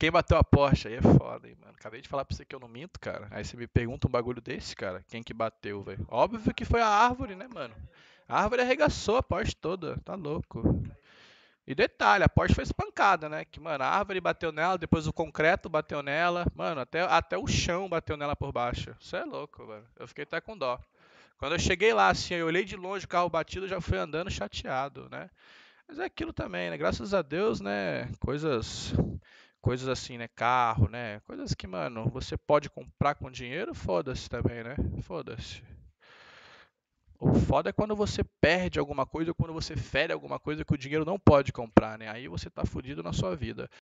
quem bateu a Porsche? Aí é foda, hein, mano. Acabei de falar pra você que eu não minto, cara. Aí você me pergunta um bagulho desse, cara. Quem que bateu, velho? Óbvio que foi a árvore, né, mano? A árvore arregaçou a Porsche toda. Tá louco. E detalhe, a Porsche foi espancada, né? Que, mano, a árvore bateu nela, depois o concreto bateu nela. Mano, até o chão bateu nela por baixo. Isso é louco, mano. Eu fiquei até com dó. Quando eu cheguei lá, assim, eu olhei de longe o carro batido, eu já fui andando chateado, né? Mas é aquilo também, né? Graças a Deus, né? Coisas assim, né? Carro, né? Coisas que, mano, você pode comprar com dinheiro, foda-se também, né? Foda-se. O foda é quando você perde alguma coisa ou quando você fere alguma coisa que o dinheiro não pode comprar, né? Aí você tá fudido na sua vida.